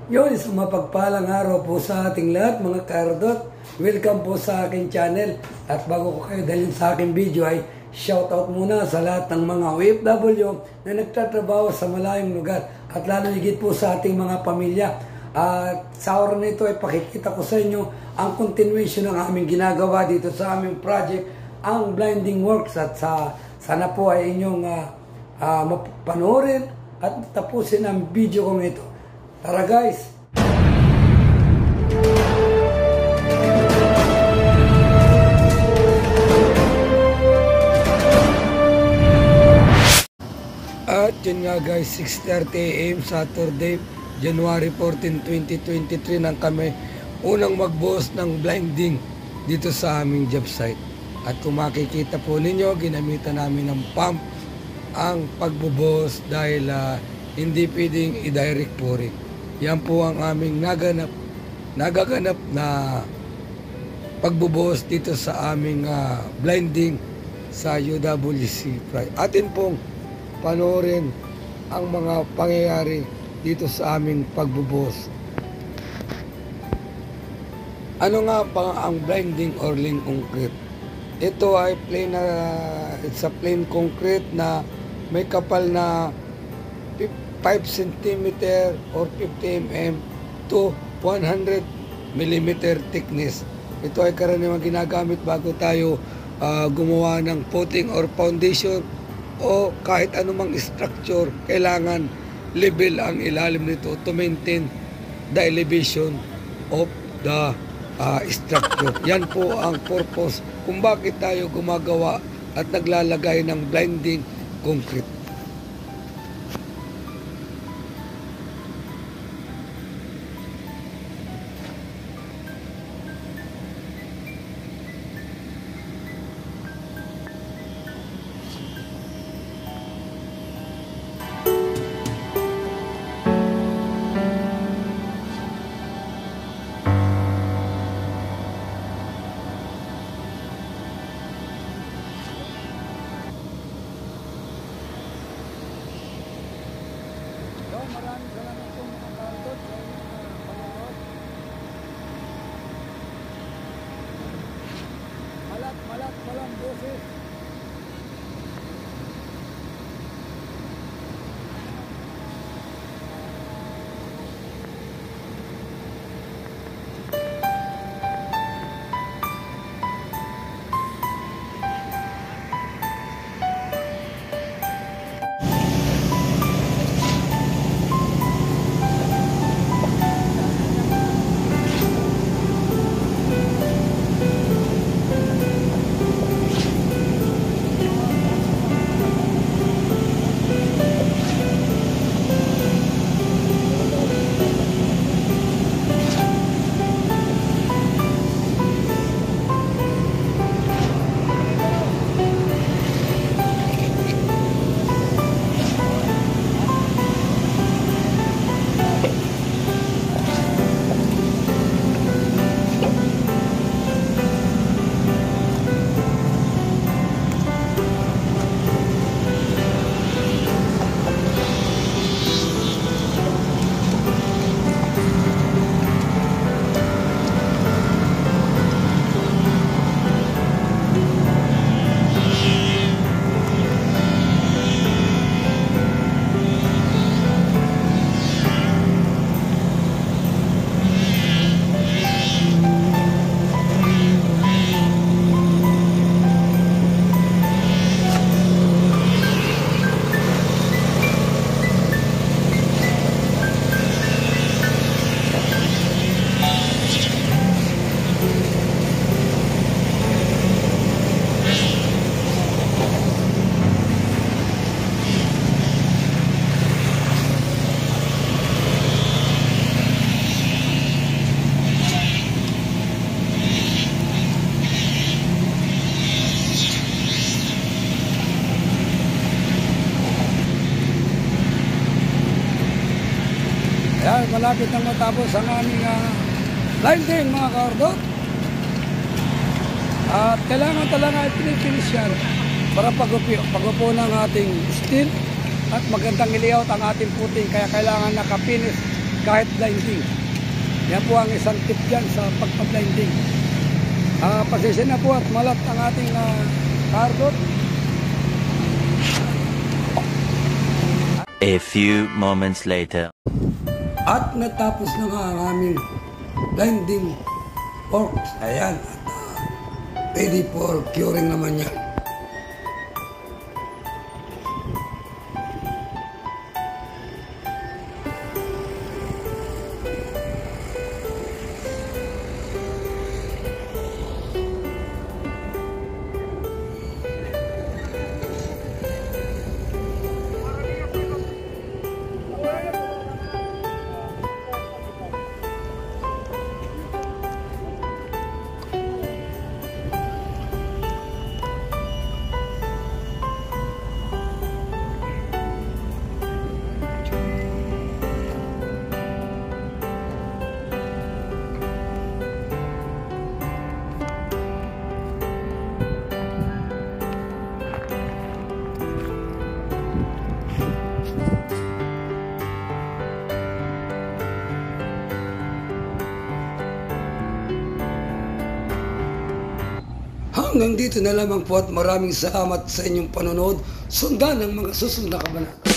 Yun, isang mapagpalang araw po sa ating lahat mga ka-Hardot. Welcome po sa aking channel. At bago ko kayo dalhin sa aking video ay shoutout muna sa lahat ng mga OFW na nagtatrabaho sa malayong lugar. At lalo higit po sa ating mga pamilya. At sa oras na ito ay pakikita ko sa inyo ang continuation ng aming ginagawa dito sa aming project, ang blinding works. At sana po ay inyong mapanoorin at tapusin ang video kong ito. Tara guys! At yun nga guys, 6:30 AM Saturday, January 14, 2023 nang kami unang magbuhos ng blinding dito sa aming job site. At kung makikita po ninyo, ginamitan namin ng pump ang pagbubuhos dahil hindi pwedeng i-direct pouring. Yan po ang aming nagaganap na pagbubuhos dito sa aming blinding sa UWC. Atin pong panoorin ang mga pangyayari dito sa aming pagbubuhos. Ano nga pa ang blinding or link concrete? Ito ay it's a plain concrete na may kapal na 5 cm or 50 mm to 100 mm thickness. Ito ay karaniwang ginagamit bago tayo gumawa ng footing or foundation o kahit anumang structure. Kailangan level ang ilalim nito to maintain the elevation of the structure. Yan po ang purpose kung bakit tayo gumagawa at naglalagay ng blinding concrete. Maraming salamat po mga ka-Hardot sa inyong panonood. Malat walang boses. Yan, malapit nang matapos ang aming blinding mga ka-Hardot. At kailangan talaga i-finish yan para pag-upo ng ating steel at magandang i-layout ang ating puting. Kaya kailangan naka-finish kahit blinding. Yan po ang isang tip dyan sa pagpa-blinding. Pasensya na po at malat ang ating Hardot. A few moments later. At natapos na nga ang aming blinding pork. Ayan. At ready for curing naman yan. Hanggang dito na lamang po at maraming salamat sa inyong panonood. Sundan ang mga susunod na kabanata.